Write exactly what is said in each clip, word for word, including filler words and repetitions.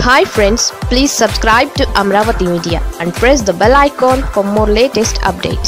Hi friends, please subscribe to Amravati Media and press the bell icon for more latest updates.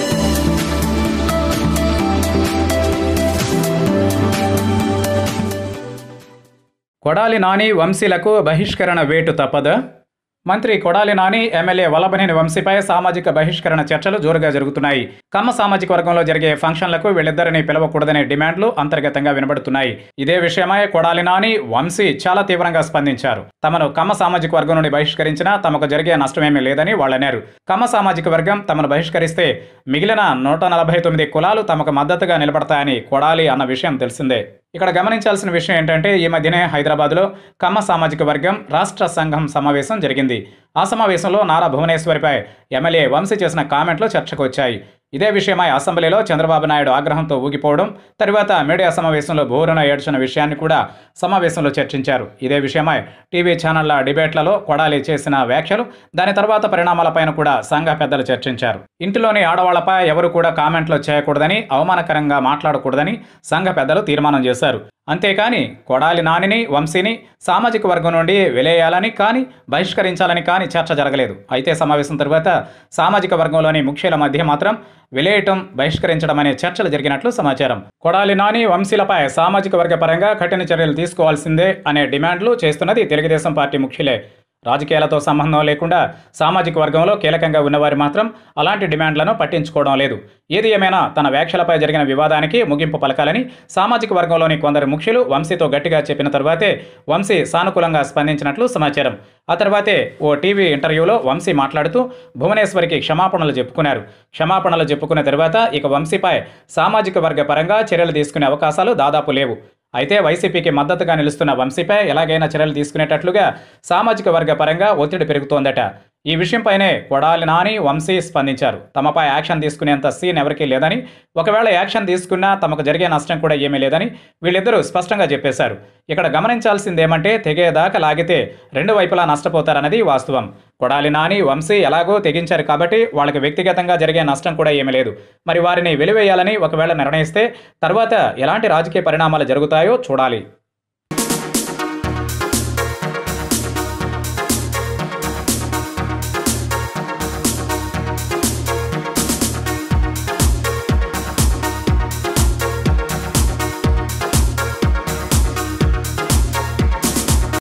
Kodali Nani వంశీలకు బహిష్కరణ వేటు తప్పదా? మంత్రి Kodali Nani, MLA Vallabhaneni వంశీపై సామాజిక బహిష్కరణ చర్చలు జోరుగా జరుగుతున్నాయి. కమ్మ సామాజిక వర్గంలో జరిగే ఫంక్షన్లకు వీళ్ళిద్దరిని పిలవకూడదనే డిమాండ్లు అంతర్గతంగా వినబడుతున్నాయి. ఇదే విషయమై కొడాలి నాని, వంశీ చాలా తీవ్రంగా స్పందించారు. తమను కమ్మ సామాజిక వర్గం నుండి బహిష్కరించినా తమకు జరిగే నష్టమేమీ లేదని వాళ్ళన్నారు. కమ్మ సామాజిక వర్గం తమను బహిష్కరిస్తే మిగిలిన నూట నలభై తొమ్మిది కులాలు తమకు మద్దతుగా నిలబడతాయని కొడాలి అన్న విషయం తెలిసిందే. ఇక్కడ గమనించాల్సిన విషయం ఏంటంటే, ఈ మధ్యనే హైదరాబాద్లో కమ్మ సామాజిక వర్గం రాష్ట్ర సంఘం సమావేశం జరిగింది. ఆ సమావేశంలో నారా భువనేశ్వరిపై ఎమ్మెల్యే వంశీ చేసిన కామెంట్లు చర్చకు వచ్చాయి. ఇదే విషయమై అసెంబ్లీలో చంద్రబాబు నాయుడు ఆగ్రహంతో ఊగిపోవడం, తర్వాత మీడియా సమావేశంలో బోరున ఏడ్చిన విషయాన్ని కూడా సమావేశంలో చర్చించారు. ఇదే విషయమై టీవీ ఛానళ్ల డిబేట్లలో కొడాలి చేసిన వ్యాఖ్యలు, దాని తర్వాత పరిణామాలపైన కూడా సంఘ పెద్దలు చర్చించారు. ఇంటిలోని ఆడవాళ్లపై ఎవరు కూడా కామెంట్లు చేయకూడదని, అవమానకరంగా మాట్లాడకూడదని సంఘ పెద్దలు తీర్మానం చేశారు. అంతేకాని కొడాలి నానిని, వంశీని సామాజిక వర్గం నుండి వెలేయాలని కానీ బహిష్కరించాలని కానీ చర్చ జరగలేదు. అయితే సమావేశం తర్వాత సామాజిక వర్గంలోని ముఖ్యుల మధ్య మాత్రం వెలేయటం, బహిష్కరించడం అనే చర్చలు జరిగినట్లు సమాచారం. కొడాలి నాని, వంశీలపై సామాజిక వర్గ పరంగా కఠిన చర్యలు తీసుకోవాల్సిందే అనే డిమాండ్లు చేస్తున్నది తెలుగుదేశం పార్టీ ముఖ్యులే. రాజకీయాలతో సంబంధం లేకుండా సామాజిక వర్గంలో కీలకంగా ఉన్నవారు మాత్రం అలాంటి డిమాండ్లను పట్టించుకోవడం లేదు. ఏది ఏమైనా తన వ్యాఖ్యలపై జరిగిన వివాదానికి ముగింపు పలకాలని సామాజిక వర్గంలోని కొందరు ముఖ్యులు వంశీతో గట్టిగా చెప్పిన తర్వాతే వంశీ సానుకూలంగా స్పందించినట్లు సమాచారం. ఆ తర్వాతే ఓ టీవీ ఇంటర్వ్యూలో వంశీ మాట్లాడుతూ భువనేశ్వరికి క్షమాపణలు చెప్పుకున్నారు. క్షమాపణలు చెప్పుకున్న తర్వాత ఇక వంశీపై సామాజిక వర్గ పరంగా చర్యలు తీసుకునే అవకాశాలు దాదాపు లేవు. అయితే వైసీపీకి మద్దతుగా నిలుస్తున్న వంశీపై ఎలాగైనా చర్యలు తీసుకునేటట్లుగా సామాజిక వర్గ పరంగా ఒత్తిడి పెరుగుతోందట. ఈ విషయంపైనే కొడాలి నాని, వంశీ స్పందించారు. తమపై యాక్షన్ తీసుకునేంత సీన్ ఎవరికీ లేదని, ఒకవేళ యాక్షన్ తీసుకున్నా తమకు జరిగే నష్టం కూడా ఏమీ లేదని వీళ్ళిద్దరూ స్పష్టంగా చెప్పేశారు. ఇక్కడ గమనించాల్సిందేమంటే, తెగేదాకా లాగితే రెండు వైపులా నష్టపోతారన్నది వాస్తవం. కొడాలి నాని, వంశీ ఎలాగో తెగించారు కాబట్టి వాళ్ళకి వ్యక్తిగతంగా జరిగే నష్టం కూడా ఏమీ లేదు. మరి వారిని వెలివేయాలని ఒకవేళ నిర్ణయిస్తే తర్వాత ఎలాంటి రాజకీయ పరిణామాలు జరుగుతాయో చూడాలి.